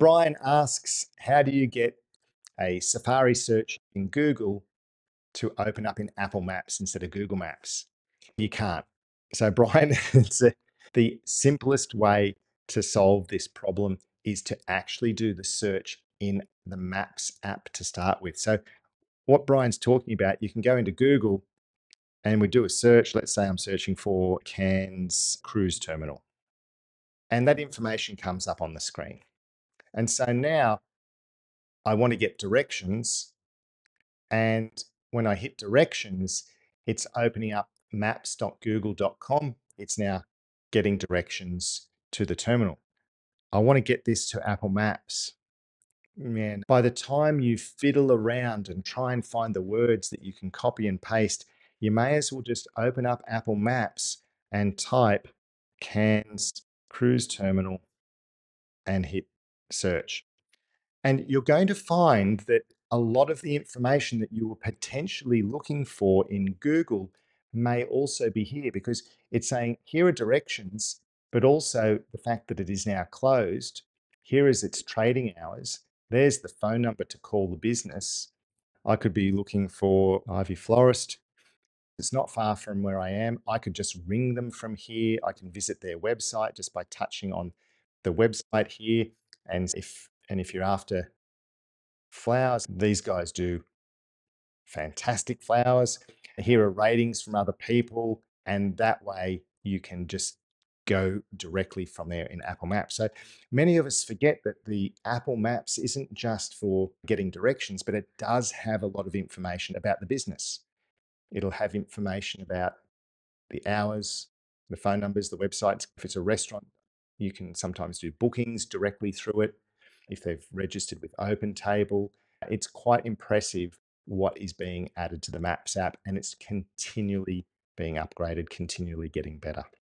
Brian asks, how do you get a Safari search in Google to open up in Apple Maps instead of Google Maps? You can't. So Brian, the simplest way to solve this problem is to actually do the search in the Maps app to start with. So what Brian's talking about, you can go into Google and we do a search. Let's say I'm searching for Cairns Cruise Terminal, and that information comes up on the screen. And so now I want to get directions. And when I hit directions, it's opening up maps.google.com. It's now getting directions to the terminal. I want to get this to Apple Maps. Man, by the time you fiddle around and try and find the words that you can copy and paste, you may as well just open up Apple Maps and type Cairns Cruise Terminal and hit search. And you're going to find that a lot of the information that you were potentially looking for in Google may also be here, because it's saying here are directions, but also the fact that it is now closed. Here is its trading hours. There's the phone number to call the business. I could be looking for Ivy Florist. It's not far from where I am. I could just ring them from here. I can visit their website just by touching on the website here. And if you're after flowers, these guys do fantastic flowers. Here are ratings from other people, and that way you can just go directly from there in Apple Maps. So many of us forget that the Apple Maps isn't just for getting directions, but it does have a lot of information about the business. It'll have information about the hours, the phone numbers, the websites. If it's a restaurant, you can sometimes do bookings directly through it. If they've registered with OpenTable, it's quite impressive what is being added to the Maps app, and it's continually being upgraded, continually getting better.